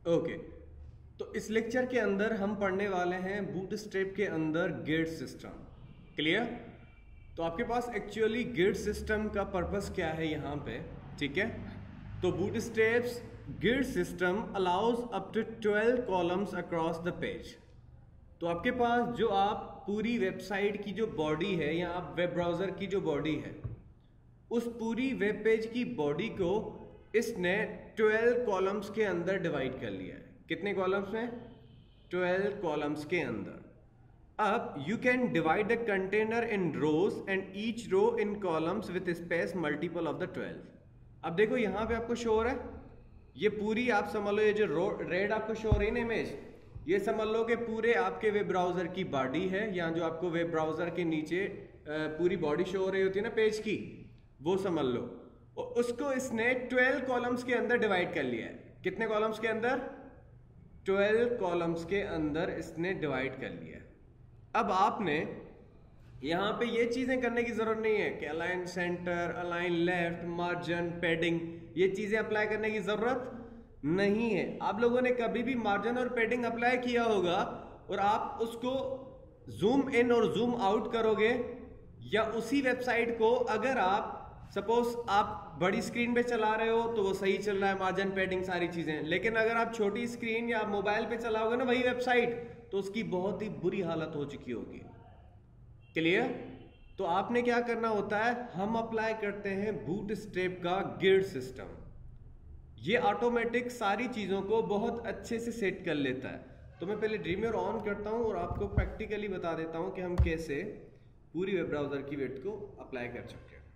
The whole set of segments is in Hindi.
ओके, तो इस लेक्चर के अंदर हम पढ़ने वाले हैं बूटस्ट्रैप के अंदर गिल्ड सिस्टम। क्लियर? तो आपके पास एक्चुअली गिल्ड सिस्टम का पर्पस क्या है यहाँ पे, ठीक है? तो Bootstrap's grid system allows up to 12 columns across the page. तो आपके पास जो आप पूरी वेबसाइट की जो बॉडी है या आप वेब ब्राउज़र की जो बॉडी है, उस पूरी वेब पेज की बॉडी को इसने 12 कॉलम्स के अंदर डिवाइड कर लिया है। कितने कॉलम्स में? 12 कॉलम्स के अंदर। अब you can divide the container in rows and each row in columns with space multiple of the 12। अब देखो यहाँ पे आपको शो हो रहा है, ये पूरी आप समझ लो, ये जो रेड आपको शो हो रही है ना इमेज, ये समझ लो कि पूरे आपके वेब ब्राउजर की बॉडी है, या जो आपको वेब ब्राउजर के नीचे पूरी बॉडी शो हो रही होती है ना पेज की, वो समझ लो। उसको इसने 12 कॉलम्स के अंदर डिवाइड कर लिया है। कितने कॉलम्स के अंदर? 12 कॉलम्स के अंदर इसने डिवाइड कर लिया है। अब आपने यहां पे ये चीजें करने की जरूरत नहीं है कि align center, align left, margin, padding, ये चीजें अप्लाई करने की जरूरत नहीं है। आप लोगों ने कभी भी मार्जिन और पैडिंग अप्लाई किया होगा और आप उसको जूम इन और जूम आउट करोगे, या उसी वेबसाइट को अगर आप सपोज आप बड़ी स्क्रीन पे चला रहे हो तो वो सही चल रहा है, मार्जिन, पैडिंग, सारी चीजें, लेकिन अगर आप छोटी स्क्रीन या मोबाइल पे चलाओगे ना वही वेबसाइट, तो उसकी बहुत ही बुरी हालत हो चुकी होगी। क्लियर? तो आपने क्या करना होता है, हम अप्लाई करते हैं बूटस्ट्रैप का गिल्ड सिस्टम। ये ऑटोमेटिक सारी चीजों को बहुत अच्छे से सेट कर लेता है। तो मैं पहले ड्रीमर ऑन करता हूं और आपको प्रैक्टिकली बता देता हूं कि हम कैसे पूरी वेब ब्राउजर की विड्थ को अप्लाई कर सकते हैं।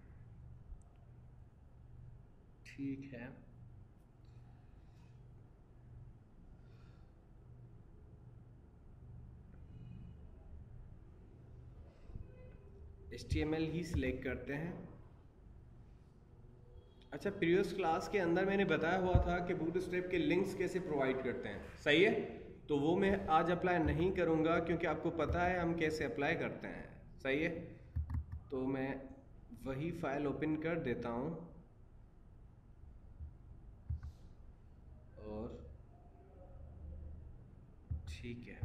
ठीक है, HTML ही सिलेक्ट करते हैं। अच्छा, प्रीवियस क्लास के अंदर मैंने बताया हुआ था कि बूटस्ट्रैप के लिंक्स कैसे प्रोवाइड करते हैं, सही है? तो वो मैं आज अप्लाई नहीं करूंगा क्योंकि आपको पता है हम कैसे अप्लाई करते हैं, सही है? तो मैं वही फाइल ओपन कर देता हूं और ठीक है,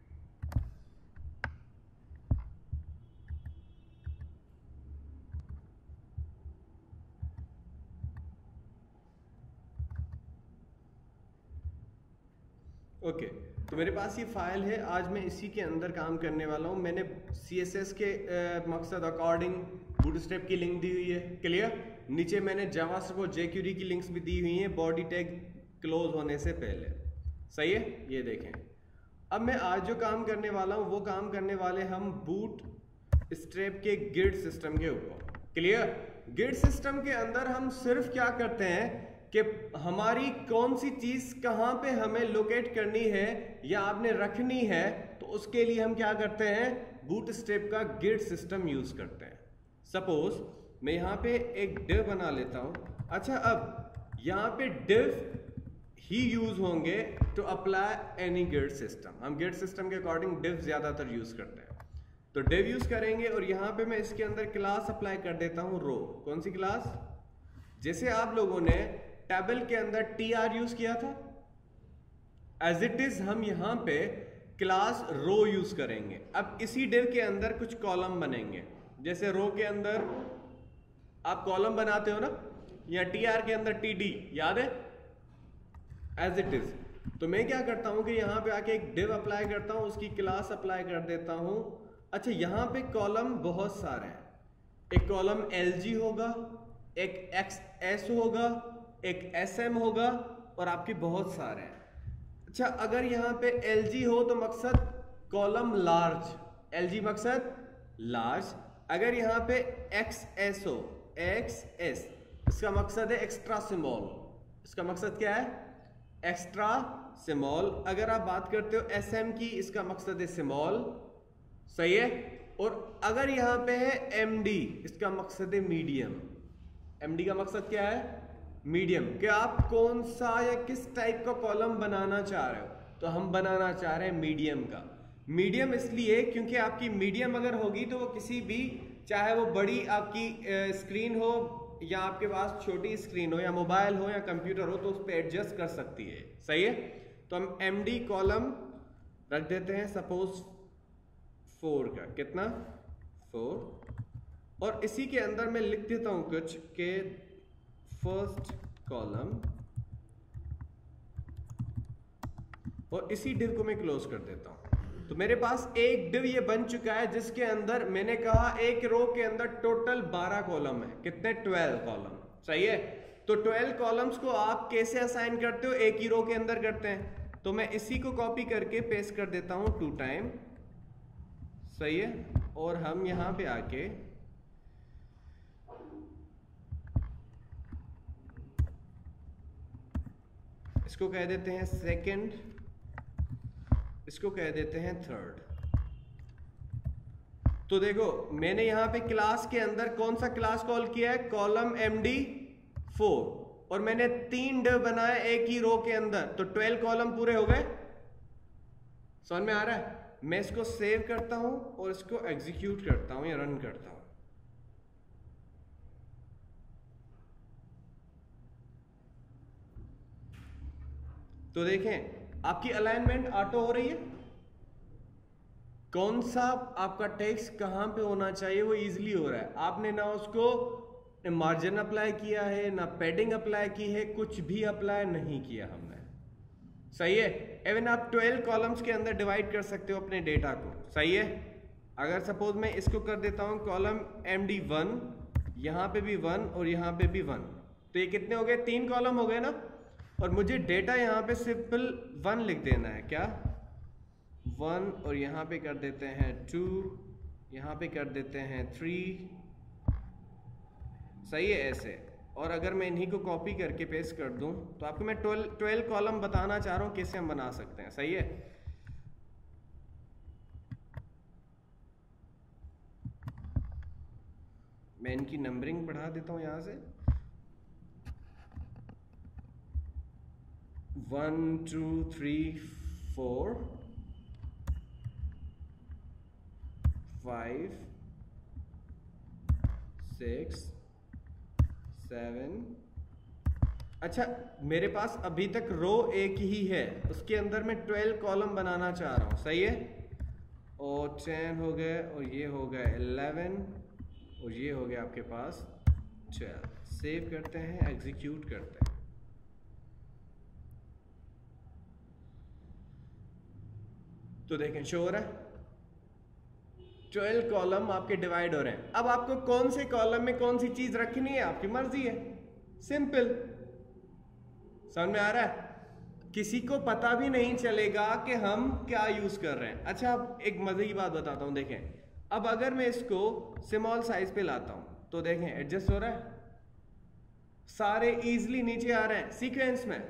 ओके। तो मेरे पास ये फाइल है, आज मैं इसी के अंदर काम करने वाला हूँ। मैंने CSS के मकसद अकॉर्डिंग बूटस्ट्रैप की लिंक दी हुई है। क्लियर? नीचे मैंने जावास्क्रिप्ट और jQuery की लिंक्स भी दी हुई हैं बॉडी टैग क्लोज होने से पहले, सही है? ये देखें। अब मैं आज जो काम करने वाला हूँ वो काम करने वाले हम बूटस्ट्रैप के गिल्ड सिस्टम के ऊपर। क्लियर? गिल्ड सिस्टम के अंदर हम सिर्फ क्या करते हैं कि हमारी कौन सी चीज कहां पे हमें लोकेट करनी है या आपने रखनी है, तो उसके लिए हम क्या करते हैं, बूटस्ट्रैप का गिल्ड सिस्टम यूज करते हैं। सपोज मैं यहां पे एक डिव बना लेता हूं। अच्छा, अब यहां पे डिव ही यूज होंगे to apply any grid system. हम गिल्ड सिस्टम के अकॉर्डिंग डिव ज्यादातर यूज करते हैं, तो डिव यूज करेंगे और यहां पे मैं इसके अंदर क्लास अप्लाई कर देता हूं रो। कौन सी क्लास? जैसे आप लोगों ने टेबल के अंदर tr यूज किया था, एज इट इज हम यहां पे क्लास रो यूज करेंगे। अब इसी डिव के अंदर कुछ कॉलम बनेंगे, जैसे रो के अंदर आप कॉलम बनाते हो ना, या tr के अंदर td, याद है? As it is. तो मैं क्या करता हूं कि यहां पे आके एक डिव अप्लाई करता हूं, उसकी क्लास अप्लाई कर देता हूं। अच्छा, यहां पे कॉलम बहुत सारे हैं। एक कॉलम lg होगा, एक xs होगा, एक SM होगा, और आपके बहुत सारे हैं। अच्छा, अगर यहां पे LG हो तो मकसद कॉलम लार्ज, LG मकसद लार्ज। अगर यहां पे XS हो, XS इसका मकसद है एक्स्ट्रा स्मॉल। इसका मकसद क्या है? Extra small. अगर आप बात करते हो SM की, इसका मकसद है स्मॉल, सही है? और अगर यहां पे है MD, इसका मकसद है मीडियम। MD का मकसद क्या है? मीडियम। कि आप कौन सा या किस टाइप का कॉलम बनाना चाह रहे हो, तो हम बनाना चाह रहे हैं मीडियम का। मीडियम इसलिए क्योंकि आपकी मीडियम अगर होगी तो वो किसी भी, चाहे वो बड़ी आपकी स्क्रीन हो या आपके पास छोटी स्क्रीन हो या मोबाइल हो या कंप्यूटर हो, तो उस पर एडजस्ट कर सकती है, सही है? तो हम MD कॉलम रख देते हैं सपोज 4 का, कितना 4, और इसी के अंदर मैं लिख देता हूं कुछ के फर्स्ट कॉलम, और इसी डिव को मैं क्लोज कर देता हूं। तो मेरे पास एक डिव ये बन चुका है जिसके अंदर मैंने कहा एक रो के अंदर टोटल 12 कॉलम है, कितने 12 कॉलम, सही है। तो 12 कॉलम्स को आप कैसे असाइन करते हो, एक ही रो के अंदर करते हैं। तो मैं इसी को कॉपी करके पेस्ट कर देता हूं 2 टाइम, सही है। और हम यहां पे आके इसको कह देते हैं सेकंड, इसको कह देते हैं थर्ड। तो देखो मैंने यहां पे क्लास के अंदर कौन सा क्लास कॉल किया है, कॉलम MD4, और मैंने 3 डिव बनाए एक ही रो के अंदर, तो 12 कॉलम पूरे हो गए। समझ में आ रहा है। मैं इसको सेव करता हूं और इसको एग्जीक्यूट करता हूं या रन करता हूं। तो देखें आपकी अलाइनमेंट ऑटो हो रही है, कौन सा आपका टेक्स्ट कहां पे होना चाहिए वो इजीली हो रहा है। आपने ना उसको मार्जिन अप्लाई किया है, ना पैडिंग अप्लाई की है, कुछ भी अप्लाई नहीं किया हमने, सही है। इवन आप 12 कॉलम्स के अंदर डिवाइड कर सकते हो अपने डेटा को, सही है। अगर सपोज मैं इसको कर देता हूं कॉलम MD1, यहां पे भी 1 और यहां पे भी 1, तो ये कितने हो गए, 3 कॉलम हो गए ना। और मुझे डेटा यहां पे सिंपल 1 लिख देना है, क्या 1, और यहां पे कर देते हैं 2, यहां पे कर देते हैं 3, सही है ऐसे। और अगर मैं इन्हीं को कॉपी करके पेस्ट कर दूं तो आपको मैं 12 कॉलम बताना चाह रहा हूं कैसे हम बना सकते हैं, सही है। मैं इनकी नंबरिंग बढ़ा देता हूं यहां से, 1 2 3 4 5 6 7। अच्छा मेरे पास अभी तक रो एक ही है, उसके अंदर मैं 12 कॉलम बनाना चाह रहा हूं, सही है। और 10 हो गए, और ये हो गए 11, और ये हो गया आपके पास 12। सेव करते हैं, एग्जीक्यूट करते हैं। तो देखें शो हो रहा है 12 कॉलम आपके डिवाइड हो रहे हैं। अब आपको कौन से कॉलम में कौन सी चीज रखनी है आपकी मर्जी है, सिंपल। समझ में आ रहा है। किसी को पता भी नहीं चलेगा कि हम क्या यूज कर रहे हैं। अच्छा अब एक मजे की बात बताता हूं, देखें अब अगर मैं इसको स्मॉल साइज पे लाता हूं तो देखें एडजस्ट हो रहा है, सारे इजीली नीचे आ रहे हैं सीक्वेंस में।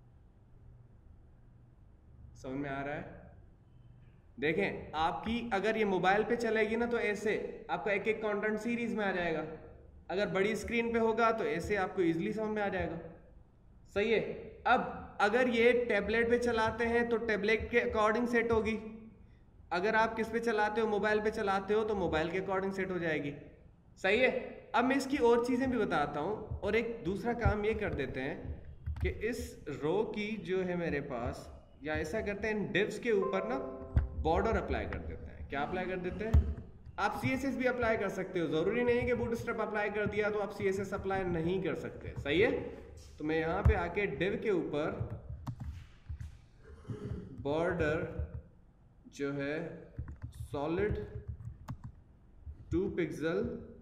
समझ में आ रहा है। देखें आपकी अगर ये मोबाइल पे चलेगी ना तो ऐसे आपका एक एक कंटेंट सीरीज में आ जाएगा, अगर बड़ी स्क्रीन पे होगा तो ऐसे आपको इजीली समझ में आ जाएगा, सही है। अब अगर ये टैबलेट पे चलाते हैं तो टैबलेट के अकॉर्डिंग सेट होगी, अगर आप किस पे चलाते हो, मोबाइल पे चलाते हो तो मोबाइल के अकॉर्डिंग सेट हो जाएगी, सही है। अब मैं इसकी और चीजें भी बताता हूं, और एक दूसरा काम ये कर देते हैं कि इस रो की जो है मेरे पास, या ऐसा करते हैं डिव्स के ऊपर ना बॉर्डर अप्लाई कर देते हैं। क्या अप्लाई कर देते हैं, आप CSS भी अप्लाई कर सकते हो, जरूरी नहीं है कि बूटस्ट्रैप अप्लाई कर दिया तो आप CSS अप्लाई नहीं कर सकते, सही है। तो मैं यहां पे आके डिव के ऊपर बॉर्डर जो है सॉलिड 2 पिक्सल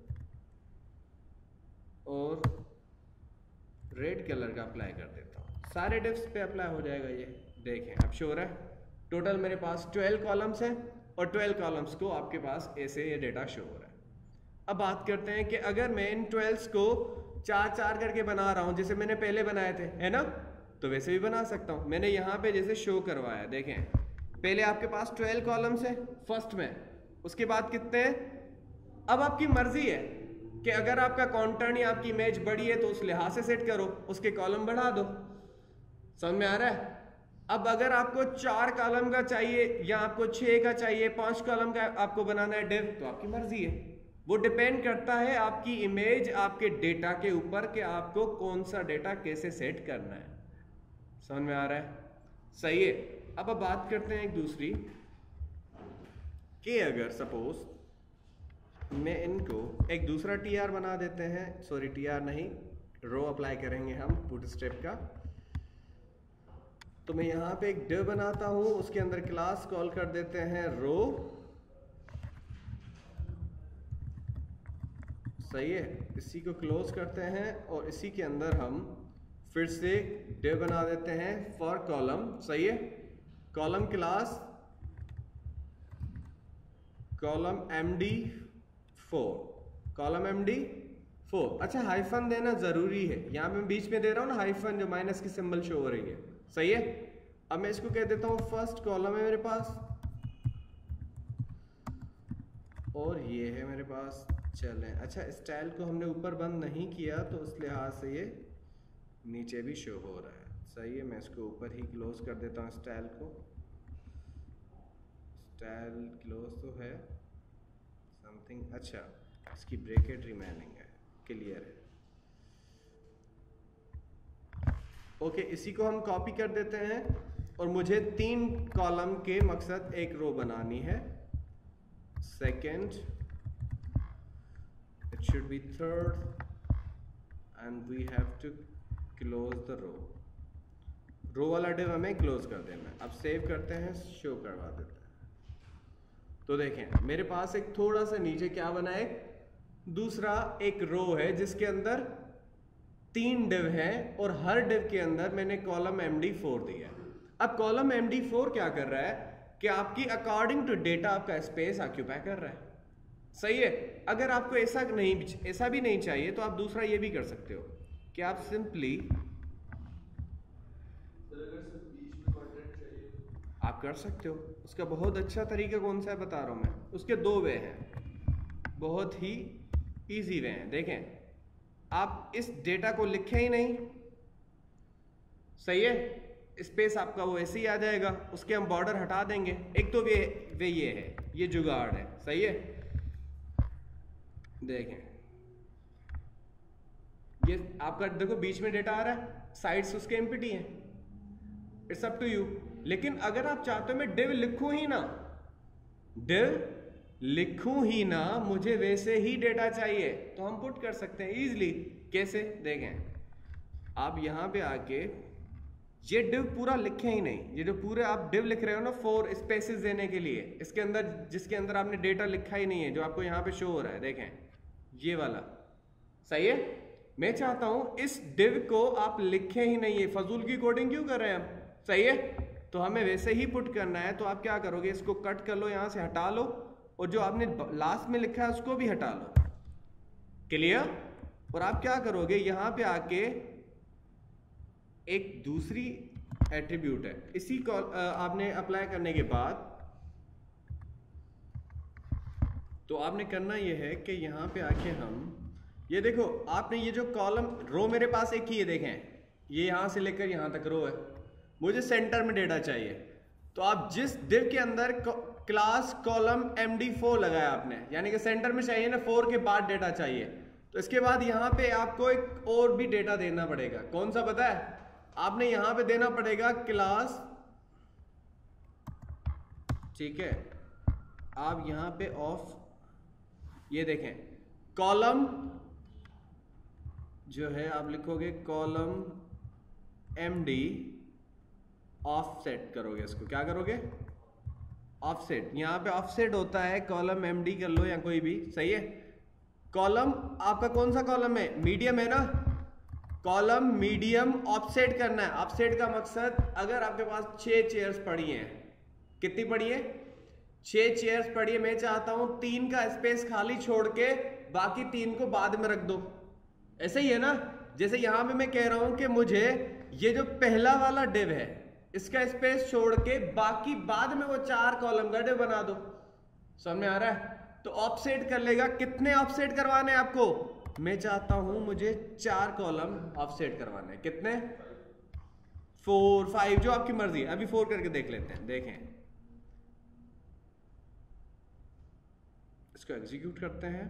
और रेड कलर का अप्लाई कर देता हूं, सारे डिव्स पे अप्लाई हो जाएगा। ये देखें अब शो हो रहा है। टोटल मेरे पास 12 कॉलम्स हैं और 12 कॉलम्स को आपके पास ऐसे ये डेटा शो हो रहा है। अब बात करते हैं कि अगर मैं इन 12 को 4-4 करके बना रहा हूं जैसे मैंने पहले बनाए थे, है ना, तो वैसे भी बना सकता हूं। मैंने यहां पे जैसे शो करवाया, देखें पहले आपके पास 12 कॉलम्स है फर्स्ट में, उसके बाद कितने हैं। अब आपकी मर्जी है कि अगर आपका कंटेंट या आपकी इमेज बड़ी है तो उस लिहाज से सेट करो, उसके कॉलम बढ़ा दो। समझ में आ रहा है। अब अगर आपको 4 कॉलम का चाहिए या आपको 6 का चाहिए, 5 कॉलम का आपको बनाना है डिव, तो आपकी मर्जी है। वो डिपेंड करता है आपकी इमेज, आपके डेटा के ऊपर कि आपको कौन सा डेटा कैसे सेट करना है। समझ में आ रहा है। सही है। अब बात करते हैं एक दूसरी कि अगर सपोज मैं इनको एक दूसरा टीआर बना देते हैं, सॉरी टीआर नहीं, रो अप्लाई करेंगे हम बूटस्ट्रैप का। तो मैं यहाँ पे एक डिव बनाता हूँ, उसके अंदर क्लास कॉल कर देते हैं रो, सही है। इसी को क्लोज करते हैं और इसी के अंदर हम फिर से डिव बना देते हैं फॉर कॉलम, सही है। Column class column MD4, column MD4। अच्छा, हाइफन देना जरूरी है, यहाँ पे मैं बीच में दे रहा हूँ ना हाइफन, जो माइनस की सिंबल शो हो रही है, सही है। अब मैं इसको कह देता हूँ फर्स्ट कॉलम है मेरे पास और ये है मेरे पास। चलें, अच्छा स्टाइल को हमने ऊपर बंद नहीं किया तो उस लिहाज से ये नीचे भी शो हो रहा है, सही है। मैं इसको ऊपर ही क्लोज कर देता हूँ स्टाइल को। स्टाइल क्लोज तो है समथिंग, अच्छा इसकी ब्रैकेट रिमेनिंग है, क्लियर है। ओके, इसी को हम कॉपी कर देते हैं और मुझे 3 कॉलम के मकसद एक रो बनानी है। Second, it should be third and we have to close the row। Row वाला डिव हमें क्लोज कर देना है। अब सेव करते हैं, शो करवा देते हैं। तो देखें मेरे पास एक थोड़ा सा नीचे क्या बना है, दूसरा एक रो है जिसके अंदर 3 डिव हैं और हर डिव के अंदर मैंने कॉलम MD4 दिया है। अब कॉलम MD4 क्या कर रहा है कि आपकी अकॉर्डिंग टू डेटा आपका स्पेस ऑक्यूपाई कर रहा है, सही है। अगर आपको ऐसा भी नहीं चाहिए तो आप दूसरा ये भी कर सकते हो कि आप सिंपली आप कर सकते हो। उसका बहुत अच्छा तरीका कौन सा है बता रहा हूं मैं, उसके 2 वे हैं, बहुत ही इजी वे हैं। देखें, आप इस डेटा को लिखे ही नहीं, सही है, स्पेस आपका वो ऐसे ही आ जाएगा, उसके हम बॉर्डर हटा देंगे। एक तो वे ये है, ये जुगाड़ है, सही है। देखें ये आपका देखो बीच में डेटा आ रहा है, साइड्स उसके एम्प्टी हैं, इट्स अप टू यू। लेकिन अगर आप चाहते हो मैं डिव लिखूं ही ना, मुझे वैसे ही डेटा चाहिए, तो हम पुट कर सकते हैं इजीली। कैसे, देखें आप यहां पे आके ये डिव पूरा लिखे ही नहीं, ये जो पूरे आप डिव लिख रहे हो ना 4 स्पेसेस देने के लिए, इसके अंदर जिसके अंदर आपने डेटा लिखा ही नहीं है, जो आपको यहाँ पे शो हो रहा है, देखें ये वाला, सही है। मैं चाहता हूं इस डिव को आप लिखे ही नहीं है, फजूल की कोडिंग क्यों कर रहे हैं हम, सही है। तो हमें वैसे ही पुट करना है, तो आप क्या करोगे, इसको कट कर लो, यहां से हटा लो और जो आपने लास्ट में लिखा है उसको भी हटा लो, क्लियर। और आप क्या करोगे, यहां पे आके एक दूसरी एट्रीब्यूट है, इसी को आपने अप्लाई करने के बाद तो आपने करना यह है कि यहां पे आके हम ये देखो, आपने ये जो कॉलम रो मेरे पास एक ही है, देखें ये यहां से लेकर यहां तक रो है, मुझे सेंटर में डेटा चाहिए। तो आप जिस डिव के अंदर क्लास कॉलम MD4 लगाया आपने, यानी कि सेंटर में चाहिए ना, 4 के बाद डेटा चाहिए, तो इसके बाद यहां पे आपको एक और भी डेटा देना पड़ेगा। कौन सा पता है, आपने यहां पे देना पड़ेगा क्लास, ठीक है। आप यहां पे ऑफ, ये देखें कॉलम जो है आप लिखोगे कॉलम MD ऑफसेट करोगे, इसको क्या करोगे, ऑफसेट। यहां पे ऑफसेट होता है, कॉलम MD कर लो या कोई भी, सही है। कॉलम आपका कौन सा कॉलम है, मीडियम है ना, कॉलम मीडियम ऑफसेट करना है। ऑफसेट का मकसद, अगर आपके पास 6 चेयर्स पड़ी हैं, कितनी पड़ी है, 6 चेयर्स पड़ी है, मैं चाहता हूं 3 का स्पेस खाली छोड़ के बाकी 3 को बाद में रख दो, ऐसे ही है ना। जैसे यहां पे मैं कह रहा हूं कि मुझे ये जो पहला वाला डिव है इसका स्पेस छोड़ के बाकी बाद में वो 4 कॉलम का डिव बना दो, समझ में आ रहा है। तो ऑफसेट कर लेगा, कितने ऑफसेट करवाने हैं आपको, मैं चाहता हूं मुझे 4 कॉलम ऑफसेट करवाने हैं, कितने, 4 5 जो आपकी मर्जी है। अभी 4 करके देख लेते हैं, देखें इसको एग्जीक्यूट करते हैं।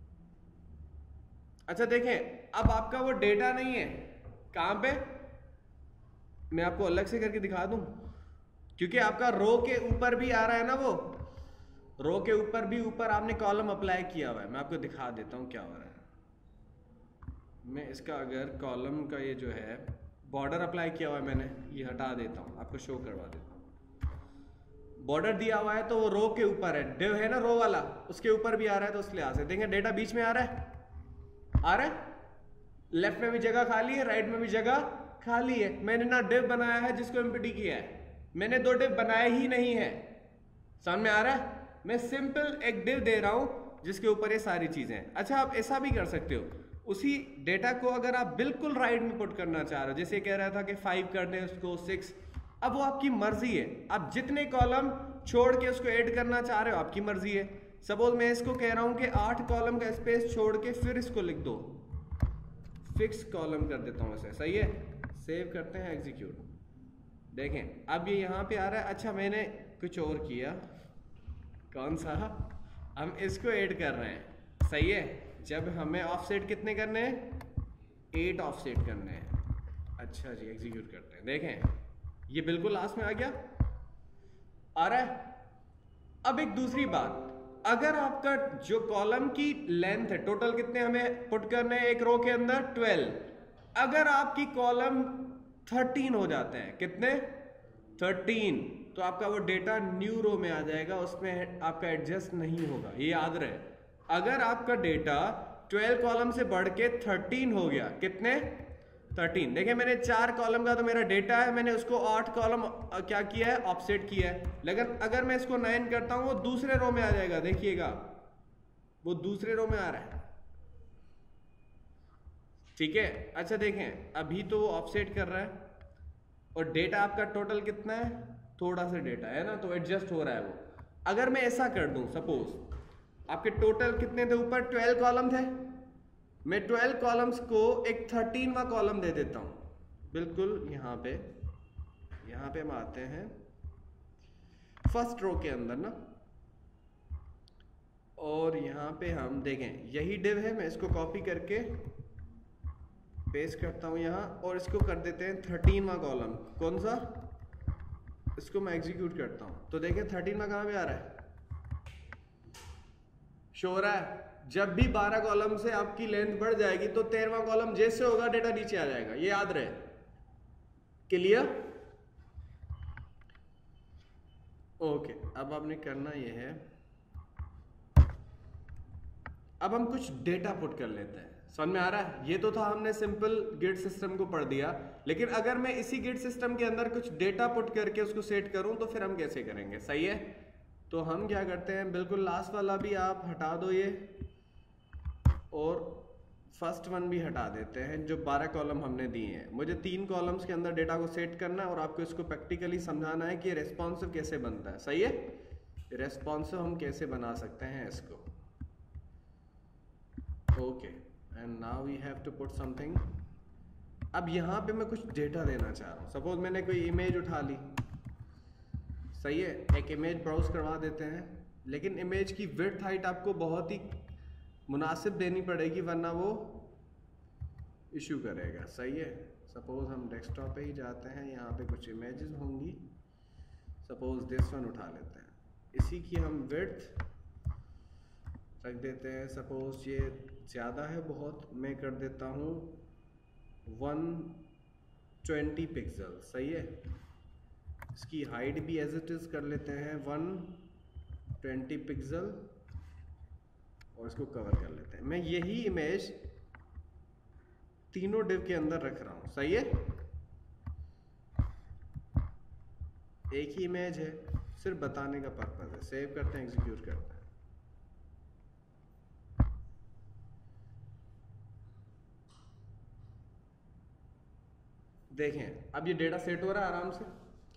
अच्छा देखें, अब आपका वो डेटा नहीं है, कहां पे, मैं आपको अलग से करके दिखा दूं। क्योंकि आपका रो के ऊपर भी आ रहा है ना, वो रो के ऊपर भी ऊपर आपने कॉलम अप्लाई किया हुआ है। मैं आपको दिखा देता हूँ क्या हो रहा है। मैं इसका अगर कॉलम का ये जो है बॉर्डर अप्लाई किया हुआ है मैंने, ये हटा देता हूँ, आपको शो करवा देता हूँ। बॉर्डर दिया हुआ है तो वो रो के ऊपर है, डिव है ना रो वाला, उसके ऊपर भी आ रहा है, तो उस लिहाज से देखें डेटा बीच में आ रहा है, लेफ्ट में भी जगह खाली है, राइट में भी जगह खाली है। मैंने ना डिव बनाया है जिसको एम्प्टी किया है, मैंने 2 डिव बनाए ही नहीं है। समझ में आ रहा है? मैं सिंपल एक डिव दे रहा हूं जिसके ऊपर ये सारी चीजें हैं। अच्छा, आप ऐसा भी कर सकते हो, उसी डेटा को अगर आप बिल्कुल राइट में पुट करना चाह रहे हो, जैसे कह रहा था कि 5 कर दें उसको 6, अब वो आपकी मर्जी है। आप जितने कॉलम छोड़ के उसको ऐड करना चाह रहे हो आपकी मर्जी है। सपोज मैं इसको कह रहा हूं कि 8 कॉलम का स्पेस छोड़ के फिर इसको लिख दो, फिक्स कॉलम कर देता हूं इसे, सही है। सेव करते हैं, एग्जीक्यूट। देखें अब ये यहाँ पे आ रहा है। अच्छा, मैंने कुछ और किया, कौन सा, हम इसको ऐड कर रहे हैं, सही है। जब हमें ऑफसेट कितने करने हैं, 8 ऑफसेट करने हैं। अच्छा जी, एग्जीक्यूट करते हैं। देखें ये बिल्कुल लास्ट में आ गया, आ रहा है। अब एक दूसरी बात, अगर आपका जो कॉलम की लेंथ है, टोटल कितने हमें पुट करने हैं एक रो के अंदर, 12। अगर आपकी कॉलम 13 हो जाते हैं, कितने, 13, तो आपका वो डेटा न्यू रो में आ जाएगा, उसमें आपका एडजस्ट नहीं होगा, ये याद रहे। अगर आपका डेटा 12 कॉलम से बढ़ के 13 हो गया, कितने, 13, देखिए मैंने 4 कॉलम का तो मेरा डेटा है, मैंने उसको 8 कॉलम क्या किया है, ऑफसेट किया है। लेकिन अगर मैं इसको 9 करता हूं, वो दूसरे रो में आ जाएगा, देखिएगा वो दूसरे रो में आ रहा है, ठीक है। अच्छा देखें, अभी तो वो ऑफसेट कर रहा है और डेटा आपका टोटल कितना है, थोड़ा सा डेटा है ना, तो एडजस्ट हो रहा है वो। अगर मैं ऐसा कर दूं, सपोज आपके टोटल कितने थे ऊपर, 12 कॉलम थे, मैं 12 कॉलम्स को एक 13वां कॉलम दे देता हूं, बिल्कुल यहाँ पे हम आते हैं फर्स्ट रो के अंदर ना, और यहाँ पे हम देखें यही डिव है, मैं इसको कॉपी करके पेस्ट करता हूँ यहाँ, और इसको कर देते हैं 13वां कॉलम। कौन सा, इसको मैं एग्जीक्यूट करता हूँ, तो देखें 13वां कहाँ पे आ रहा है, शो हो रहा है। जब भी 12 कॉलम से आपकी लेंथ बढ़ जाएगी तो 13वां कॉलम जैसे होगा डेटा नीचे आ जाएगा, ये याद रहे। क्लियर? ओके, अब आपने करना ये है, अब हम कुछ डेटा पुट कर लेते हैं। समझ में आ रहा है? ये तो था हमने सिंपल गिड सिस्टम को पढ़ दिया, लेकिन अगर मैं इसी गिड सिस्टम के अंदर कुछ डेटा पुट करके उसको सेट करूं तो फिर हम कैसे करेंगे, सही है। तो हम क्या करते हैं, बिल्कुल लास्ट वाला भी आप हटा दो ये, और फर्स्ट वन भी हटा देते हैं, जो 12 कॉलम हमने दिए हैं। मुझे 3 कॉलम्स के अंदर डेटा को सेट करना है और आपको इसको प्रैक्टिकली समझाना है कि रेस्पॉन्सिव कैसे बनता है, सही है। रेस्पॉन्सिव हम कैसे बना सकते हैं इसको, okay, and now we have to put something. अब यहाँ पे मैं कुछ डेटा देना चाह रहा हूँ, सपोज मैंने कोई इमेज उठा ली, सही है, एक इमेज ब्राउज करवा देते हैं, लेकिन इमेज की विड्थ हाइट आपको बहुत ही मुनासिब देनी पड़ेगी, वरना वो इशू करेगा, सही है। सपोज हम डेस्कटॉप पे ही जाते हैं, यहाँ पे कुछ इमेजेस होंगी, सपोज दिस वन उठा लेते हैं, इसी की हम विड्थ रख देते हैं, सपोज ये ज़्यादा है बहुत, मैं कर देता हूँ 120 पिक्सल, सही है। इसकी हाइट भी एज इट इज़ कर लेते हैं 120 पिक्सल, और इसको कवर कर लेते हैं। मैं यही इमेज तीनों डिव के अंदर रख रहा हूं, सही है। एक ही इमेज है, सिर्फ बताने का पर्पज है। सेव करते हैं, एग्जीक्यूट करते हैं। देखें अब ये डेटा सेट हो रहा है आराम से,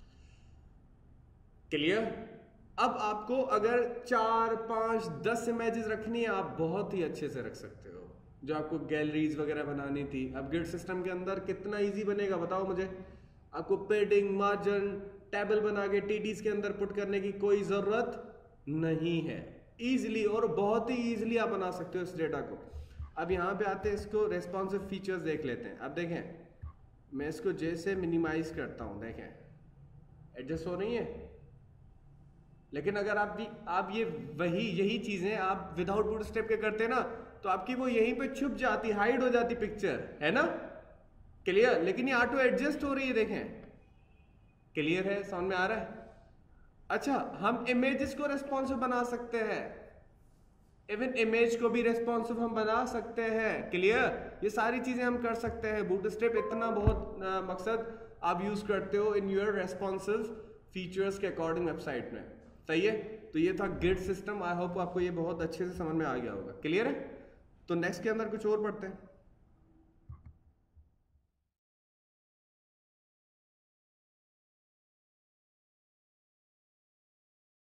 क्लियर। अब आपको अगर 4, 5, 10 इमेजेस रखनी है, आप बहुत ही अच्छे से रख सकते हो। जो आपको गैलरीज वगैरह बनानी थी, अब गिड सिस्टम के अंदर कितना इजी बनेगा बताओ मुझे। आपको पेडिंग, मार्जिन, टेबल बना के टीटीज के अंदर पुट करने की कोई जरूरत नहीं है। इजीली और बहुत ही इजीली आप बना सकते हो इस डेटा को। अब यहाँ पे आते हैं, इसको रेस्पॉन्सिव फीचर्स देख लेते हैं। अब देखें मैं इसको जैसे मिनिमाइज करता हूँ, देखें एडजस्ट हो रही है। लेकिन अगर आप ये यही चीजें आप विदाउट बूटस्ट्रैप के करते ना, तो आपकी वो यहीं पे छुप जाती, हाइड हो जाती पिक्चर, है ना? क्लियर? लेकिन ये ऑटो एडजस्ट हो रही है, देखें। क्लियर है? समझ में आ रहा है? अच्छा, हम इमेजेस को रेस्पॉन्सिव बना सकते हैं, इवन इमेज को भी रेस्पॉन्सिव हम बना सकते हैं। क्लियर? ये सारी चीजें हम कर सकते हैं। बूटस्ट्रैप इतना बहुत मकसद आप यूज करते हो इन योर रेस्पॉन्सिव फीचर्स के अकॉर्डिंग वेबसाइट में। सही है? तो ये था गिड सिस्टम। आई होप आपको ये बहुत अच्छे से समझ में आ गया होगा। क्लियर है? तो नेक्स्ट के अंदर कुछ और पढ़ते हैं।